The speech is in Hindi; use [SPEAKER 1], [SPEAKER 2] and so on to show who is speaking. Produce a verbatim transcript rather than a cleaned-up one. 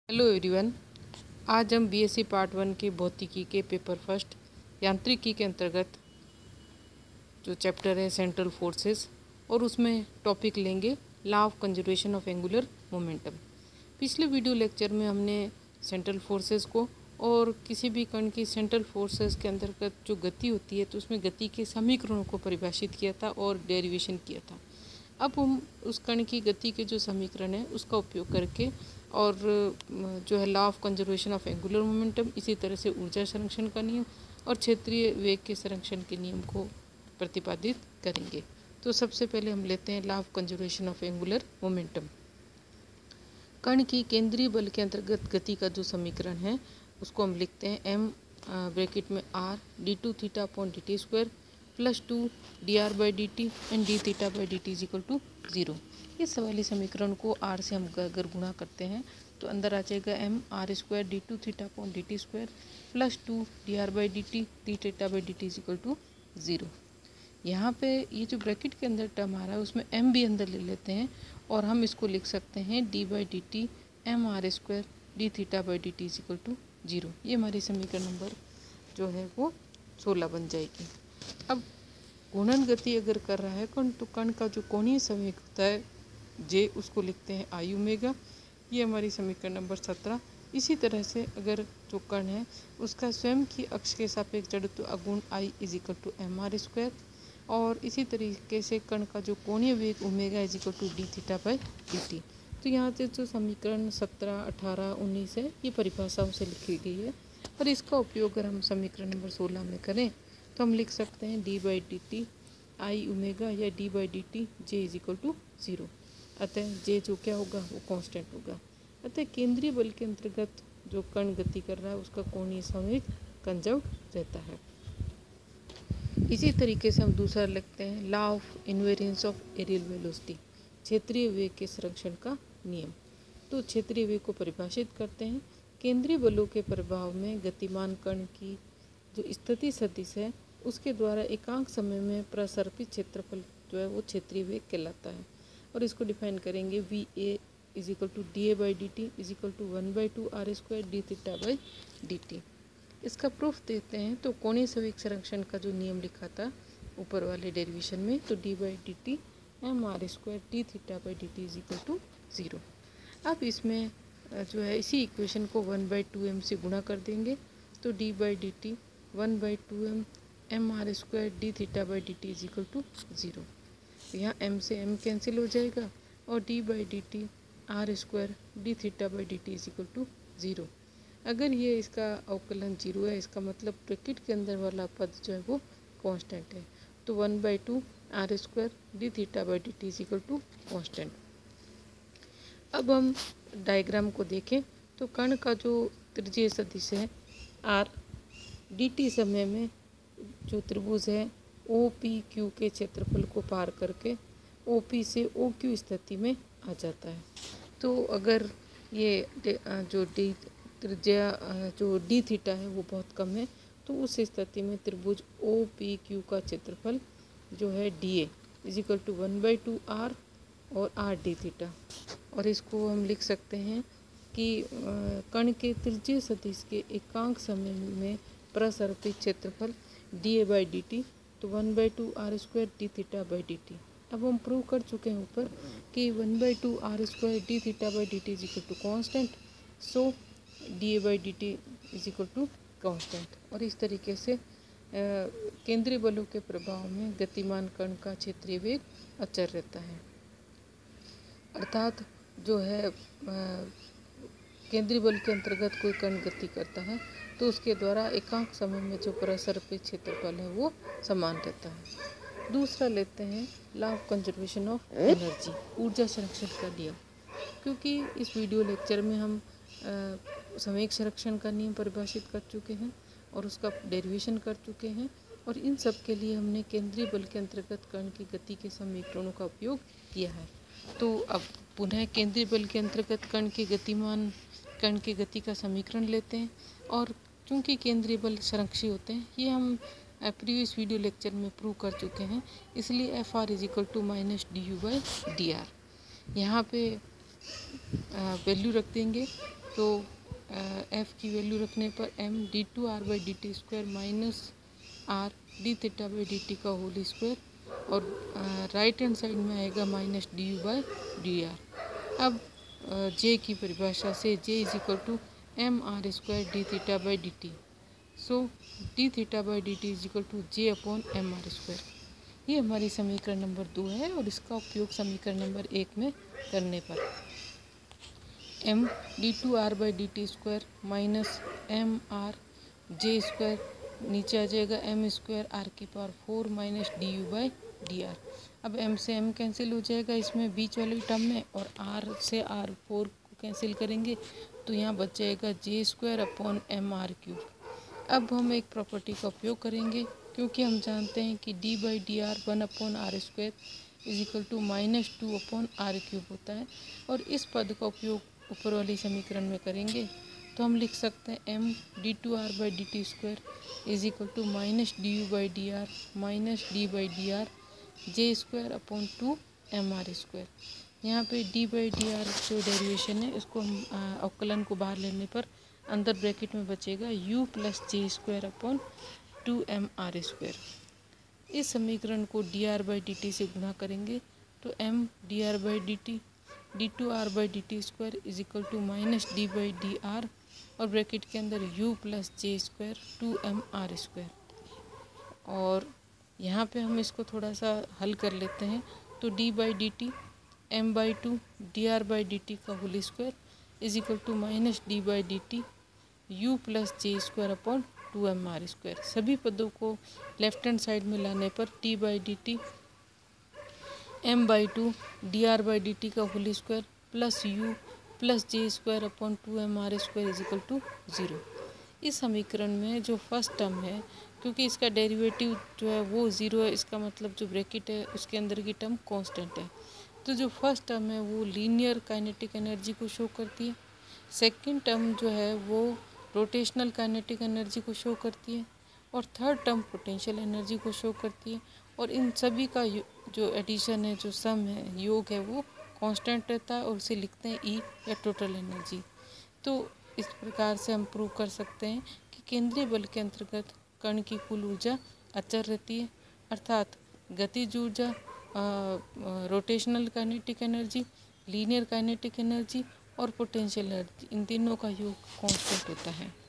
[SPEAKER 1] हेलो एवरीवन, आज हम बीएससी पार्ट वन के भौतिकी के पेपर फर्स्ट यांत्रिकी के अंतर्गत जो चैप्टर है सेंट्रल फोर्सेस और उसमें टॉपिक लेंगे law of conservation of angular momentum. पिछले वीडियो लेक्चर में हमने सेंट्रल फोर्सेस को और किसी भी कण की सेंट्रल फोर्सेस के अंतर्गत जो गति होती है तो उसमें गति के समीकरणों को परिभाषित किया था और डेरिवेशन किया था। अब हम उस कण की गति के जो समीकरण है उसका उपयोग करके और जो है law of conservation of angular momentum, इसी तरह से ऊर्जा संरक्षण का नियम और क्षेत्रीय वेग के संरक्षण के नियम को प्रतिपादित करेंगे। तो सबसे पहले हम लेते हैं law of conservation of angular momentum. कण की केंद्रीय बल के अंतर्गत गति का जो समीकरण है उसको हम लिखते हैं एम ब्रैकेट में R D two theta upon D T square plus two D R by D T and D theta by D T is equal to zero. इस सवाली समीकरण को आर से हम अगर गुणा करते हैं तो अंदर आ जाएगा M R square D two theta upon D T square plus two D R by D T D theta by D T is equal to zero. यहाँ पे ये जो ब्रैकेट के अंदर टर्म आ रहा है उसमें एम भी अंदर ले लेते हैं और हम इसको लिख सकते हैं D by D T M R square D theta by D T is equal to zero. ये हमारी समीकरण नंबर जो है वो सोलह बन जाएगी। अब घूर्णन गति अगर कर रहा है कण तो कण का जो कोणीय संवेग होता है जे, उसको लिखते हैं आई ओमेगा। ये हमारी समीकरण नंबर सत्रह। इसी तरह से अगर जो कण है उसका स्वयं की अक्ष के सापेक्ष जड़त्व अगुण I is equal to M R square और इसी तरीके से कण का जो कोणीय वेग omega is equal to D theta by D T. तो यहाँ से जो समीकरण सत्रह, अठारह, उन्नीस है ये परिभाषाओं से लिखी गई है और इसका उपयोग अगर हम समीकरण नंबर सोलह में करें तो हम लिख सकते हैं D by D T I omega या D by D T J is equal to zero. अतः जे जो क्या होगा वो कांस्टेंट होगा। अतः केंद्रीय बल के अंतर्गत जो कण गति कर रहा है उसका कोणीय संवेग कंजर्व रहता है। इसी तरीके से हम दूसरा लिखते हैं law of invariance of areal velocity, क्षेत्रीय वेग के संरक्षण का नियम। तो क्षेत्रीय वेग को परिभाषित करते हैं केंद्रीय बलों के प्रभाव में गतिमान कण की जो स्थिति सदिश है उसके द्वारा एकांक समय में प्रसर्पित क्षेत्रफल जो है वो क्षेत्रीय वेग कहलाता है। और इसको डिफाइन करेंगे V A is equal to D A by D T is equal to one by two R square D theta by D T. इसका प्रूफ देते हैं तो कोणीय संवेग संरक्षण का जो नियम लिखा था ऊपर वाले डेरिवेशन में, तो D by D T M R square D theta by D T is equal to zero. अब इसमें जो है इसी इक्वेशन को वन बाई टू एम से गुणा कर देंगे तो D by D T one by two M M R square D theta by D T is equal to zero. यहाँ m से m कैंसिल हो जाएगा और d by D T R square D theta by D T is equal to zero. अगर ये इसका अवकलन जीरो है इसका मतलब ब्रैकेट के अंदर वाला पद जो है वो कांस्टेंट है। तो one by two R square D theta by D T is equal to constant. अब हम डायग्राम को देखें तो कण का जो त्रिज्यीय सदिश है आर डी टी समय में जो त्रिभुज है ओ पी क्यू के क्षेत्रफल को पार करके ओ पी से ओ क्यू स्थिति में आ जाता है। तो अगर ये जो डी त्रिज्या जो डी थीटा है वो बहुत कम है तो उस स्थिति में त्रिभुज ओ पी क्यू का क्षेत्रफल जो है D A is equal to one by two R और आर डी थीटा। और इसको हम लिख सकते हैं कि कण के त्रिज्यीय सदिश के एकांक समय में प्रसर्पित क्षेत्रफल D A by D T तो one by two R square D theta by D T. अब हम प्रूव कर चुके हैं ऊपर कि one by two R square D theta by D T is equal to constant, so D A by D T is equal to constant. और इस तरीके से केंद्रीय बलों के प्रभाव में गतिमान कण का क्षेत्रीय वेग अचर रहता है। अर्थात जो है केंद्रीय बल के अंतर्गत कोई कण गति करता है तो उसके द्वारा एकांक समय में जो प्रसर्पित क्षेत्रफल है वो समान रहता है। दूसरा लेते हैं law of conservation of energy, ऊर्जा संरक्षण का नियम। क्योंकि इस वीडियो लेक्चर में हम संवेग संरक्षण का नियम परिभाषित कर चुके हैं और उसका डेरिवेशन कर चुके हैं और इन सब के लिए हमने केंद्रीय बल के अंतर्गत कण की गति के समीकरणों का उपयोग किया है। तो अब पुनः केंद्रीय बल के अंतर्गत कण के गतिमान कण की गति का समीकरण लेते हैं और क्योंकि केंद्रीय बल संरक्षी होते हैं ये हम प्रीवियस वीडियो लेक्चर में प्रूव कर चुके हैं, इसलिए F R is equal to minus D U by D R. यहाँ पे वैल्यू रख देंगे तो एफ़ की वैल्यू रखने पर M D two R by D T square minus R D theta by D T का होल स्क्वायर और राइट हैंड साइड में आएगा minus D U by D R. अब जे की परिभाषा से J is equal to M R square D theta by D T. So D theta by D T is equal to J upon M R square. ये हमारी समीकरण नंबर दो है और इसका उपयोग समीकरण नंबर एक में करने पर M D two R by D T square minus M R J square नीचे आ जाएगा एम स्क्वायर आर की power four minus D U by D R. अब एम से एम कैंसिल हो जाएगा इसमें बीच वाले टर्म में और आर से आर फोर को कैंसिल करेंगे तो यहाँ बच जाएगा J square upon M R cube. अब हम एक प्रॉपर्टी का उपयोग करेंगे क्योंकि हम जानते हैं कि D by D R one upon R square is equal to minus two upon R cube होता है और इस पद का उपयोग ऊपर वाली समीकरण में करेंगे तो हम लिख सकते हैं M D two R by D T square is equal to minus D U by D R minus D by D R J square upon two M R square. यहाँ पे डी बाई डी आर जो डेरिवेशन है इसको हम अवकलन को बाहर लेने पर अंदर ब्रैकेट में बचेगा u plus J square upon two M R square. इस समीकरण को D R by D T से गुणा करेंगे तो m D R by D T D two R by D T square is equal to minus D by D R और ब्रैकेट के अंदर u plus J square two M R square. और यहाँ पे हम इसको थोड़ा सा हल कर लेते हैं तो d by D T M by two D R by D T का whole square is equal to minus D by D T U plus J square upon two M R square. सभी पदों को लेफ्ट हैंड साइड में लाने पर T by D T M by two D R by D T का whole square plus U plus J square upon two M R square is equal to zero. इस समीकरण में जो फर्स्ट टर्म है क्योंकि इसका डेरिवेटिव जो है वो ज़ीरो है, इसका मतलब जो ब्रैकेट है उसके अंदर की टर्म कांस्टेंट है, तो जो फर्स्ट टर्म है वो लीनियर काइनेटिक एनर्जी को शो करती है। सेकंड टर्म जो है वो रोटेशनल काइनेटिक एनर्जी को शो करती है और थर्ड टर्म पोटेंशियल एनर्जी को शो करती है। और इन सभी का जो एडिशन है, जो सम है, योग है, वो कांस्टेंट रहता है और उसे लिखते हैं ई या टोटल एनर्जी। तो इस प्रकार से हम प्रूव कर सकते हैं कि केंद्रीय बल के अंतर्गत कण की कुल ऊर्जा अचर रहती है, अर्थात गतिज ऊर्जा, rotational kinetic energy, linear kinetic energy और पोटेंशियल एनर्जी, इन तीनों का योग कांस्टेंट होता है।